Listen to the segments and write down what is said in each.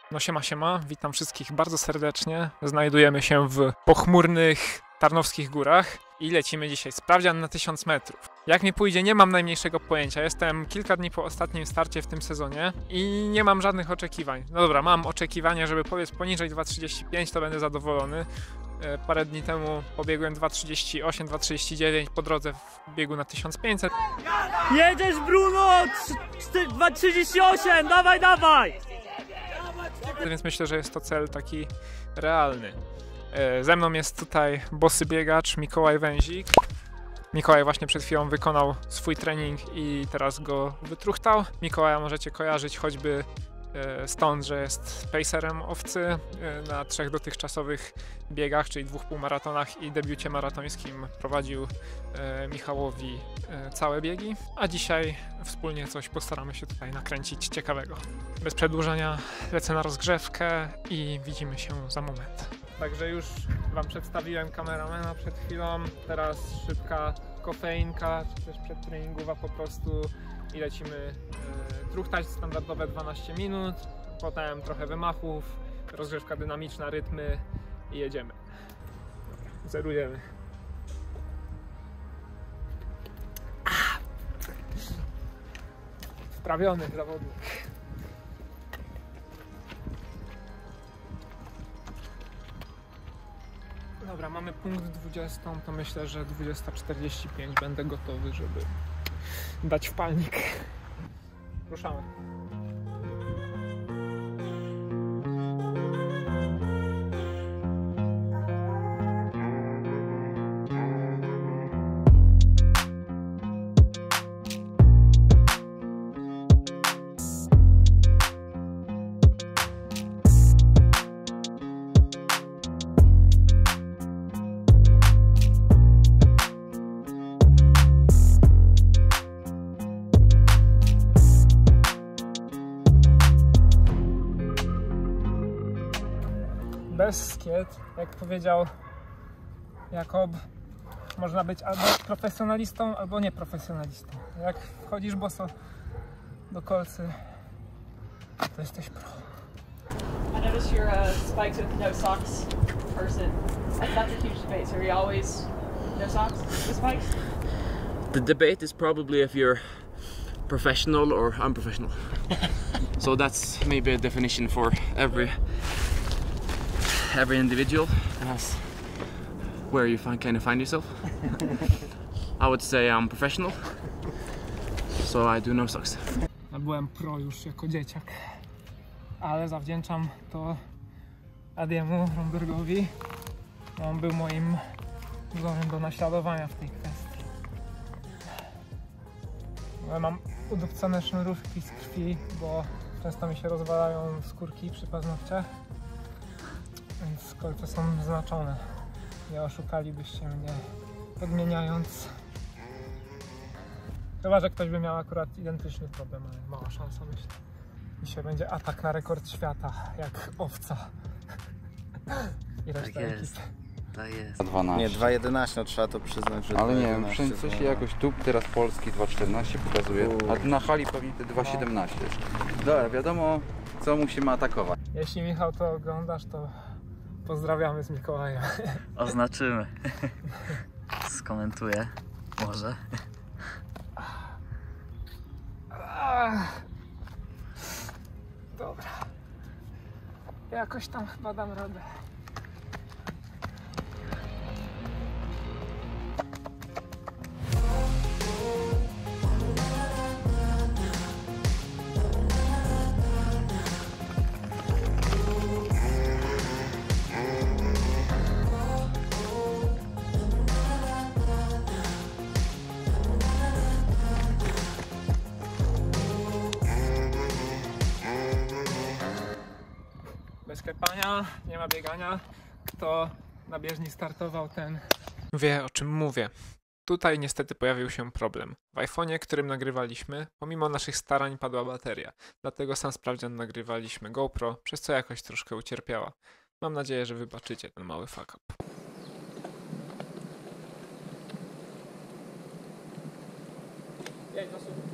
No siema, siema, witam wszystkich bardzo serdecznie. Znajdujemy się w pochmurnych Tarnowskich Górach i lecimy dzisiaj sprawdzian na 1000 metrów. Jak mi pójdzie, nie mam najmniejszego pojęcia. Jestem kilka dni po ostatnim starcie w tym sezonie i nie mam żadnych oczekiwań. No dobra, mam oczekiwania, żeby pobiec poniżej 2,35, to będę zadowolony. Parę dni temu pobiegłem 2,38, 2,39 po drodze w biegu na 1500. Jedziesz, Bruno! 2,38! Dawaj, dawaj! Więc myślę, że jest to cel taki realny. Ze mną jest tutaj bossy biegacz Mikołaj Węzik. Mikołaj właśnie przed chwilą wykonał swój trening i teraz go wytruchtał. Mikołaja możecie kojarzyć choćby stąd, że jest pacerem owcy na 3 dotychczasowych biegach, czyli 2 półmaratonach i debiucie maratońskim prowadził Michałowi całe biegi, a dzisiaj wspólnie coś postaramy się tutaj nakręcić ciekawego. Bez przedłużenia lecę na rozgrzewkę i widzimy się za moment. Także już Wam przedstawiłem kameramana przed chwilą, teraz szybka kofeinka, czy też przedtreningowa po prostu i lecimy truchtać standardowe 12 minut, potem trochę wymachów, rozgrzewka dynamiczna, rytmy i jedziemy. Zerujemy. Wprawiony zawodnik. Dobra, mamy punkt 20, to myślę, że 20:45 będę gotowy, żeby dać wpalnik. Ruszamy. Bez skiet, jak powiedział Jakob, można być albo profesjonalistą, albo nieprofesjonalistą. Jak wchodzisz boso do kolcy, to jesteś pro. I noticed you're spiked with no socks person. That's a huge debate. So are you always no socks with spikes? The debate is probably if you're professional or unprofessional. So that's maybe a definition for every individual has where you kind of find yourself. I would say I'm professional, so I do no socks. Ja byłem pro już jako dzieciak, ale zawdzięczam to Adiemu Rombergowi. On był moim wzorem do naśladowania w tej kwestii. Ja mam udupcone sznurówki z krwi, bo często mi się rozwalają skórki przy paznokciach. Więc kolce są znaczone. Nie oszukalibyście mnie podmieniając. Chyba że ktoś by miał akurat identyczny problem, ale mała szansa, myślę. Dzisiaj będzie atak na rekord świata, jak owca. I reszta ekipy. Tak jest. 12. Nie, 2,11, no trzeba to przyznać, że Ale nie wiem, 2,11 wszędzie coś jakoś tu teraz polski 2,14 pokazuje, a na hali pewnie te 2,17. Dobra, wiadomo co musimy atakować. Jeśli Michał to oglądasz, to pozdrawiamy z Mikołajem. Oznaczymy. Skomentuję. Może. Dobra. Jakoś tam chyba dam radę. Bez klepania, nie ma biegania. Kto na bieżni startował, ten wie, o czym mówię. Tutaj niestety pojawił się problem. W iPhone'ie, którym nagrywaliśmy, pomimo naszych starań padła bateria. Dlatego sam sprawdzian nagrywaliśmy GoPro, przez co jakoś troszkę ucierpiała. Mam nadzieję, że wybaczycie ten mały fuck up. Jedź,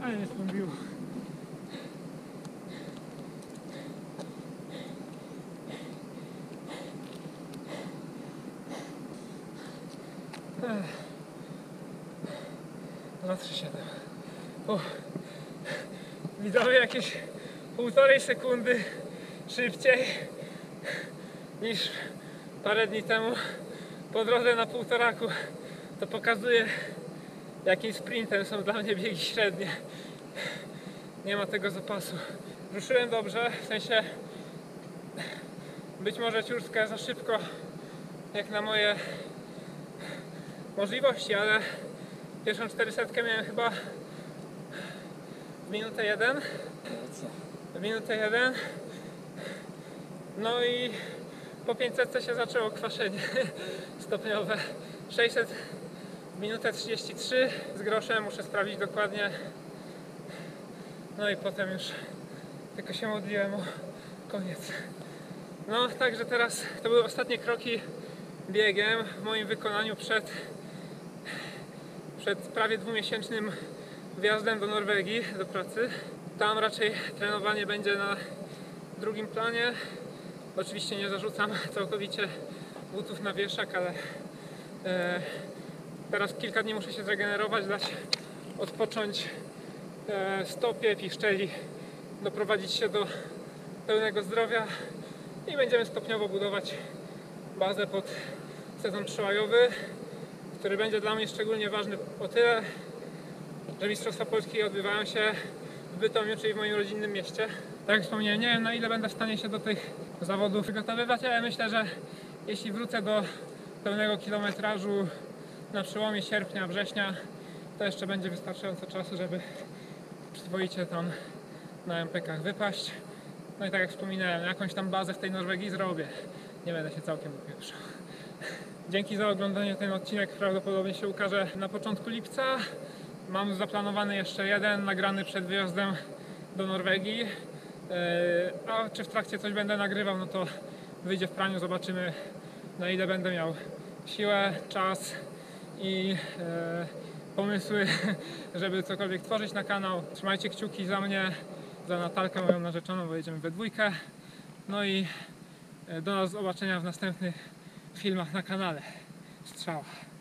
Ale mnie spędziło. Na 3,7. Widzowie, jakieś 1,5 sekundy szybciej niż parę dni temu po drodze na półtoraku. To pokazuje, jakim sprintem są dla mnie biegi średnie. Nie ma tego zapasu. Ruszyłem dobrze, w sensie być może ciurska za szybko jak na moje możliwości, ale pierwszą 400 miałem chyba w minutę 1. W minutę 1. No i po 500 się zaczęło kwaszenie stopniowe. 600 w minutę 33 z groszem, muszę sprawdzić dokładnie. No i potem już tylko się modliłem o koniec. No, także teraz to były ostatnie kroki biegiem w moim wykonaniu przed prawie 2-miesięcznym wjazdem do Norwegii, do pracy. Tam raczej trenowanie będzie na drugim planie. Oczywiście nie zarzucam całkowicie butów na wieszak, ale teraz kilka dni muszę się zregenerować, dać odpocząć stopie, piszczeli, doprowadzić się do pełnego zdrowia i będziemy stopniowo budować bazę pod sezon przełajowy, który będzie dla mnie szczególnie ważny o tyle, że Mistrzostwa Polski odbywają się w Bytomiu, czyli w moim rodzinnym mieście. Tak jak wspomniałem, nie wiem, na ile będę w stanie się do tych zawodów przygotowywać, ale myślę, że jeśli wrócę do pełnego kilometrażu na przełomie sierpnia, września, to jeszcze będzie wystarczająco czasu, żeby przyzwoicie tam na MPK-ach wypaść. No i tak jak wspominałem, jakąś tam bazę w tej Norwegii zrobię. Nie będę się całkiem upieprzał. Dzięki za oglądanie. Ten odcinek prawdopodobnie się ukaże na początku lipca. Mam zaplanowany jeszcze jeden, nagrany przed wyjazdem do Norwegii. A czy w trakcie coś będę nagrywał, no to wyjdzie w praniu, zobaczymy, na ile będę miał siłę, czas i pomysły, żeby cokolwiek tworzyć na kanał. Trzymajcie kciuki za mnie, za Natalkę, moją narzeczoną, bo jedziemy we dwójkę. No i do zobaczenia w następnych filmach na kanale. Strzała.